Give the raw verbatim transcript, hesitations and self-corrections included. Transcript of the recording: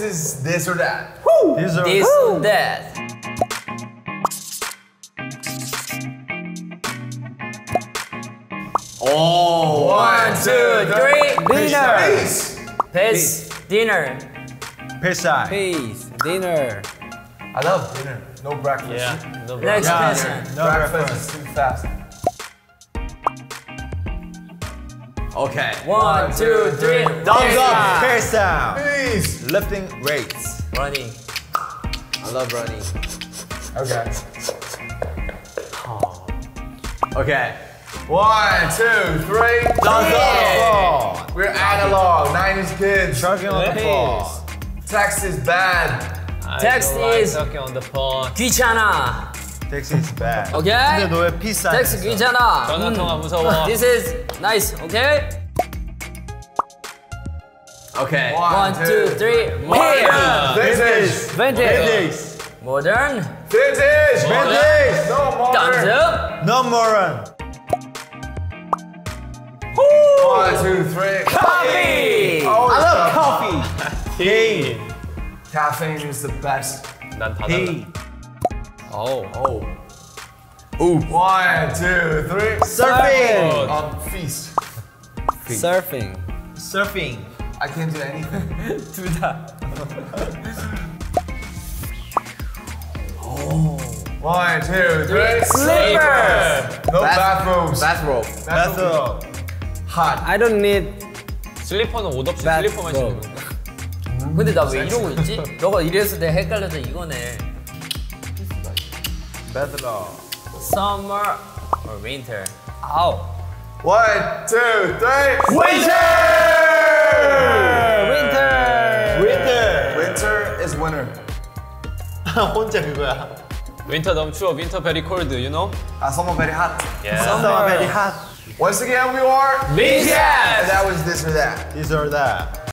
is this or that. Woo. This or This or that. Oh, One, two, three. Dinner. Peace. Peace. Dinner. Peace. Peace. Dinner. I love dinner. No breakfast. Yeah. No Next Yeah. person. No breakfast, breakfast. is too fast. Okay. One, two, three. Thumbs up. Peace out. Peace. Lifting weights. Running. I love running. Okay. Okay. One, two, three. Thumbs Yeah. up. We're analog, nineties kids. Chugging on the floor. Text is bad. Text like is talking on the phone. 귀찮아. Text is bad. 오케이? 근데 너 왜 peace 안 텍스트 했어? 귀찮아. 전화 음. 통화 무서워. This is nice. Okay? Okay. One, two, three. Here. Vintage. Vintage. Vintage. Modern. Vintage. Vintage. No more. Thumbs up. No more run. One, two, three. Coffee. Oh, I love it's coffee. Tea. Caffeine is the best. 난 다 달라. Tea. Oh. Oh. Ooh. One, two, three. Surfing. Um, feast. Surfing. Surfing. I can't do anything. 둘 다. One, two, three. Slipper. No bathrooms. Bathrobe. Bathrobe. Hot. I don't need. 슬리퍼는 옷 없이 Bath- 슬리퍼만 신는 건가? 근데 나 왜 이러고 있지? 너가 이래서 내가 헷갈려서 이거네. Bathrobe. Summer or winter? 아우. One, two, three. Winter. Winter. Winter. Winter is winter. 혼자 그거야. 윈터 너무 추워. 윈터 베리 콜드, you know? Uh, summer very hot. Yeah. Summer very hot. Once again, we are B T S. And that was this or that. This or that.